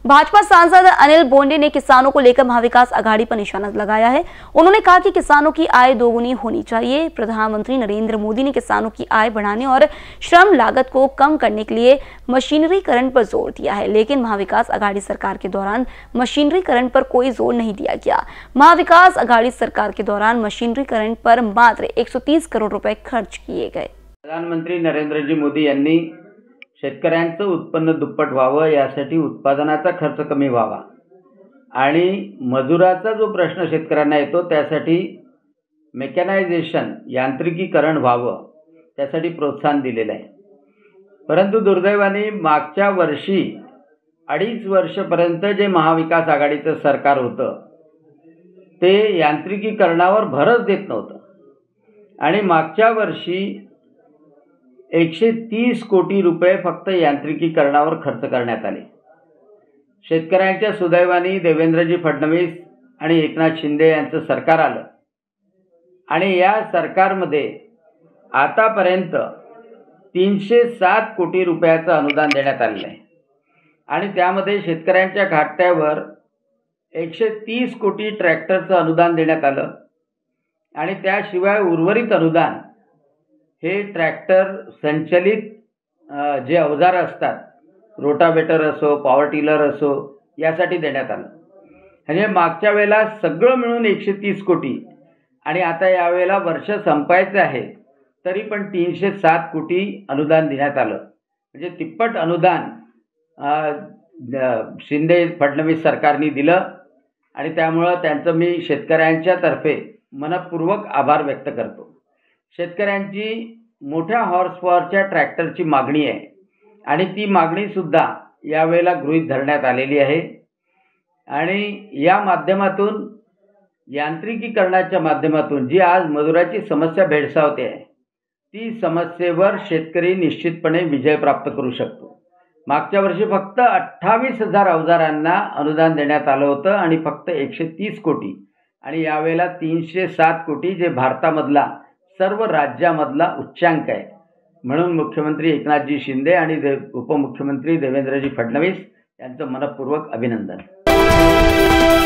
भाजपा सांसद अनिल बोंडे ने किसानों को लेकर महाविकास आघाड़ी पर निशाना लगाया है। उन्होंने कहा कि किसानों की आय दोगुनी होनी चाहिए। प्रधानमंत्री नरेंद्र मोदी ने किसानों की आय बढ़ाने और श्रम लागत को कम करने के लिए मशीनरीकरण पर जोर दिया है, लेकिन महाविकास आघाड़ी सरकार के दौरान मशीनरीकरण पर कोई जोर नहीं दिया गया। महाविकास आघाड़ी सरकार के दौरान मशीनरीकरण पर मात्र 130 करोड़ रुपए खर्च किए गए। प्रधानमंत्री नरेंद्रजी मोदी यांनी शेतकऱ्यांचं उत्पन्न दुप्पट व्हावं यासाठी उत्पादनाचा खर्च कमी व्हावा आणि मजुराचा जो प्रश्न शेतकऱ्यांना येतो त्यासाठी मेकॅनायझेशन यांत्रिकीकरण व्हावं त्यासाठी प्रोत्साहन दिलेलं आहे। परंतु दुर्दैवाने मागच्या वर्षी 2.5 वर्षपर्यंत जे महाविकास आघाडीचं सरकार होतं ते यांत्रिकीकरणावर भरच देत नव्हतं आणि मागच्या वर्षी 130 कोटी रुपये फक्त यांत्रिकीकरणावर खर्च करण्यात आले। शेतकऱ्यांच्या सुदैवाने देवेंद्रजी फडणवीस आणि एकनाथ शिंदे यांचं सरकार आलं आणि या सरकारमध्ये आतापर्यंत 307 कोटी रुपयाचं अनुदान देण्यात आलेलं आहे आणि त्यामध्ये शेतकऱ्यांच्या खात्यावर 130 कोटी ट्रॅक्टरचं अनुदान देण्यात आलं आणि त्याशिवाय उर्वरित अनुदान हे ट्रॅक्टर संचलित जे अवजार असतात, रोटावेटर असो, पॉवर टिलर असो, यासाठी देण्यात आलं। म्हणजे मागच्या वेळेला सगळं मिळून 130 कोटी आणि आता यावेळेला वर्ष संपायचं आहे तरी पण 307 कोटी अनुदान देण्यात आलं। म्हणजे तिप्पट अनुदान शिंदे फडणवीस सरकारने दिलं आणि त्यामुळे त्यांचं मी शेतकऱ्यांच्या तर्फे मनपूर्वक आभार व्यक्त करतो। शेतकऱ्यांची मोठ्या हॉर्स पॉवरच्या ट्रॅक्टरची मागणी आहे आणि ती मागणी सुद्धा यावेळेला गृहीत धरण्यात आलेली आहे आणि या माध्यमातून यांत्रिकीकरणाच्या माध्यमातून जी आज मजुराची समस्या भेडसावते आहे ती समस्येवर शेतकरी निश्चितपणे विजय प्राप्त करू शकतो। मागच्या वर्षी फक्त 28,000 अवजारांना अनुदान देण्यात आलं होतं आणि फक्त 130 कोटी आणि यावेळेला 307 कोटी जे भारतामधला सर्व राज्यामधला उच्चांक आहे। म्हणून मुख्यमंत्री एकनाथजी शिंदे आणि उपमुख्यमंत्री देवेंद्रजी फडणवीस यांचं मनपूर्वक अभिनंदन।